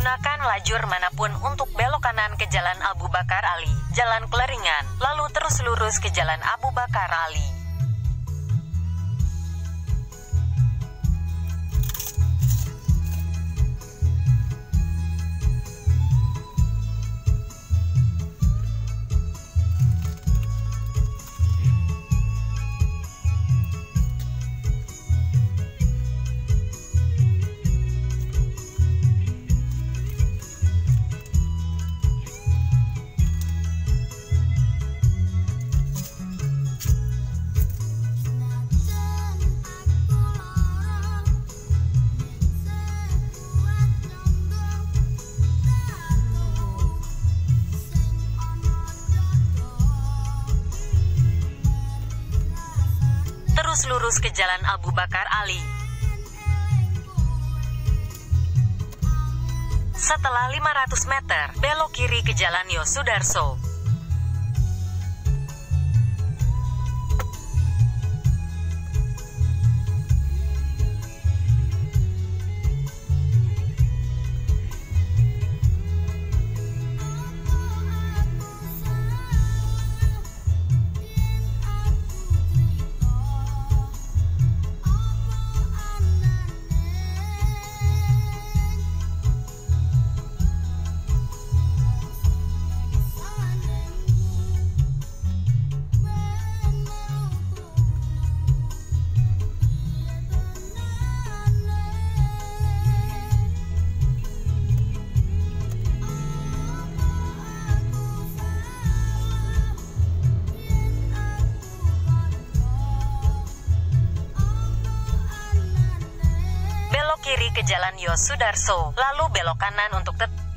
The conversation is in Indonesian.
Gunakan lajur manapun untuk belok kanan ke Jalan Abu Bakar Ali, Jalan Keleringan, lalu terus lurus ke Jalan Abu Bakar Ali. Terus lurus ke Jalan Abu Bakar Ali. Setelah 500 meter, belok kiri ke Jalan Yosudarso. Kiri ke Jalan Yosudarso, lalu belok kanan untuk